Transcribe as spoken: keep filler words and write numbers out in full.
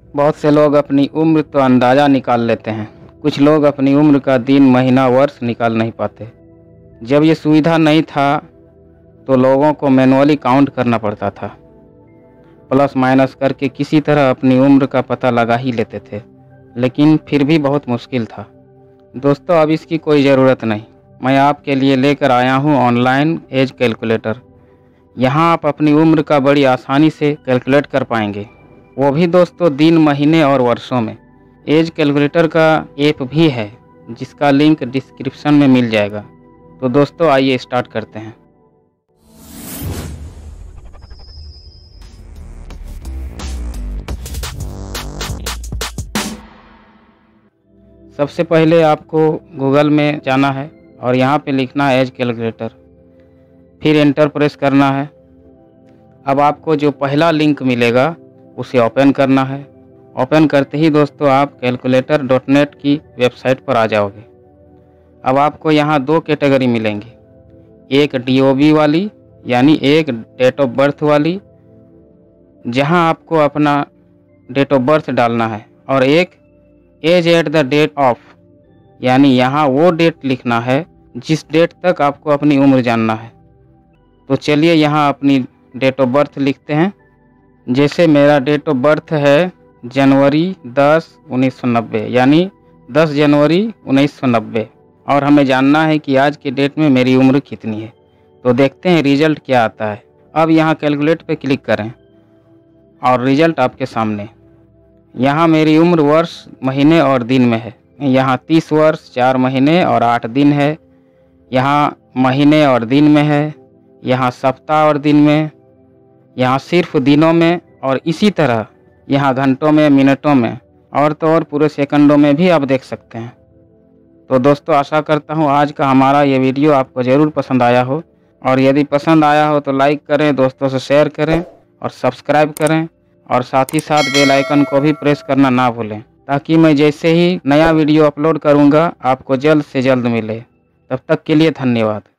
बहुत से लोग अपनी उम्र तो अंदाज़ा निकाल लेते हैं, कुछ लोग अपनी उम्र का दिन, महीना, वर्ष निकाल नहीं पाते। जब ये सुविधा नहीं था तो लोगों को मैनुअली काउंट करना पड़ता था, प्लस माइनस करके किसी तरह अपनी उम्र का पता लगा ही लेते थे, लेकिन फिर भी बहुत मुश्किल था। दोस्तों, अब इसकी कोई ज़रूरत नहीं। मैं आपके लिए लेकर आया हूँ ऑनलाइन एज कैलकुलेटर। यहाँ आप अपनी उम्र का बड़ी आसानी से कैलकुलेट कर पाएंगे, वो भी दोस्तों दिन, महीने और वर्षों में। एज कैलकुलेटर का ऐप भी है जिसका लिंक डिस्क्रिप्शन में मिल जाएगा। तो दोस्तों आइए स्टार्ट करते हैं। सबसे पहले आपको गूगल में जाना है और यहाँ पे लिखना है एज कैलकुलेटर, फिर एंटर प्रेस करना है। अब आपको जो पहला लिंक मिलेगा उसे ओपन करना है। ओपन करते ही दोस्तों आप कैलकुलेटर डॉट नेट की वेबसाइट पर आ जाओगे। अब आपको यहाँ दो कैटेगरी मिलेंगी, एक डी ओ बी वाली यानी एक डेट ऑफ बर्थ वाली, जहाँ आपको अपना डेट ऑफ बर्थ डालना है, और एक age at the date of, यानी यहाँ वो डेट लिखना है जिस डेट तक आपको अपनी उम्र जानना है। तो चलिए यहाँ अपनी डेट ऑफ बर्थ लिखते हैं। जैसे मेरा डेट ऑफ बर्थ है जनवरी दस उन्नीस सौ नब्बे, यानी दस जनवरी उन्नीस सौ नब्बे, और हमें जानना है कि आज के डेट में मेरी उम्र कितनी है। तो देखते हैं रिजल्ट क्या आता है। अब यहाँ कैलकुलेट पे क्लिक करें और रिजल्ट आपके सामने। यहाँ मेरी उम्र वर्ष, महीने और दिन में है। यहाँ तीस वर्ष चार महीने और आठ दिन है, यहाँ महीने और दिन में है, यहाँ सप्ताह और दिन में, यहाँ सिर्फ दिनों में, और इसी तरह यहाँ घंटों में, मिनटों में, और तो और पूरे सेकंडों में भी आप देख सकते हैं। तो दोस्तों आशा करता हूँ आज का हमारा ये वीडियो आपको ज़रूर पसंद आया हो, और यदि पसंद आया हो तो लाइक करें, दोस्तों से शेयर करें और सब्सक्राइब करें, और साथ ही साथ बेल आइकन को भी प्रेस करना ना भूलें, ताकि मैं जैसे ही नया वीडियो अपलोड करूँगा आपको जल्द से जल्द मिले। तब तक के लिए धन्यवाद।